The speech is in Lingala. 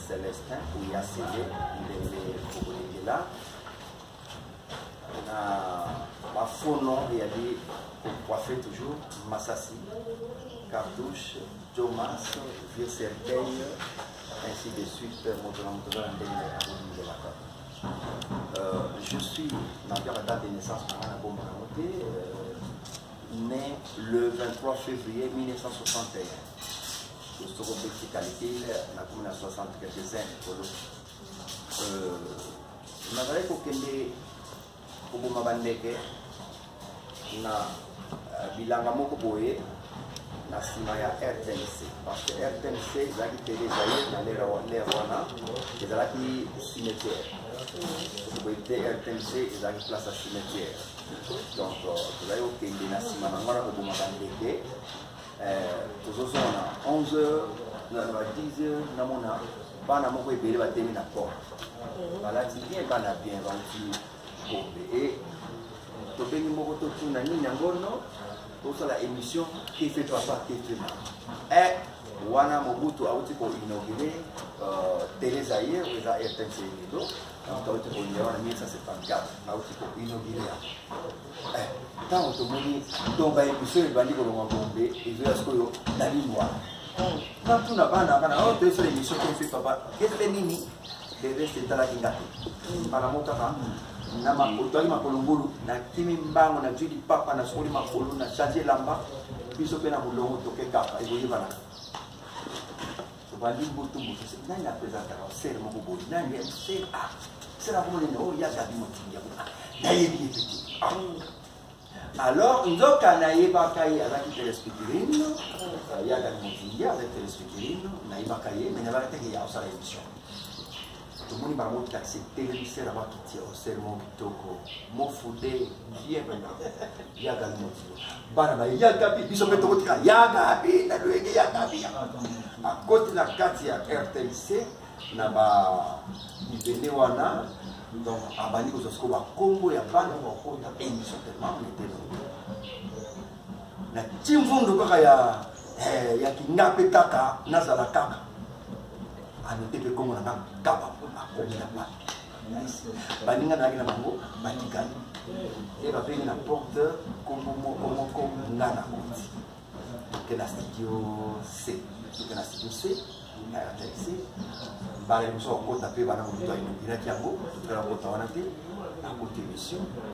Célestin, où il y a scellé, il est là. Ma faux nom, il y a dit, pour coiffer toujours, Massassi, Cartouche, Thomas, Vieux Cercueil, ainsi de suite, je suis, dans la date de naissance, né le 23 février 1961. Je suis au petit qualité, la commune à 60 quelques années. Je n'avais pas pour mabandeke na bilanga moko boye na sima ya RTNC parce que RTNC ezalaki télé zaire na lera wana ezalaki cimetière boyete RTNC ezalaki place à cimetière donc tozali kokende na sima na ngwana koboma bandeke tozozona 11h na 10h namona bana moko ebele batemi na porte balati bien bana bien banti et tobengi moko totuna nini yango no tosala émission qui fait papa qui fait maman wana Mobutu auti ko inauguré télé zaire eza RTNC lelo donc auti ko inauguré en 1974 auti ko inauguré tant tomoni donc ba émission bandi ko longa bombe ezo yasko dali noir quand tuna bana oh to sur émission qui fait papa qui fait nini bébé c'est dans la kingati para mokaka na makolo makolongolo na kimi mbango na judi papa na sokoli makolo na changer lamba biso pe na bulongo toke kapa ezoyi bana to bandi butu butu c'est nani na présenter c'est mon bobo nani c'est c'est la commune oh ya gabi motinga na yebi petit alors nzoka na yeba kai azaki téléspectatrice ya gabi motinga avec téléspectatrice na yeba kai mais na ba teke ya osala émission tout le monde m'a montré que c'est télévisé là-bas qui tient au serment Kitoko. Mon foudé, bien maintenant. Yaga Montio. Banaba, Yagabi, Bisometrotika, Yagabi, la Luege Yagabi. À côté de la carte, il y a RTNC, Naba, Nibenewana, donc, Abani Ozoskoba, Congo, Yaban, et ils sont tellement na Timfondo Kaya, Yakinapetaka, Nazalakaka. Anote pe Congo na Kaba. Baninga na na bango batikali et va venir na porte comme ngana koti que na studio C que na studio C na RTNC bale muso ko taper bana muto ino direct yango to la kota wana te na côté mission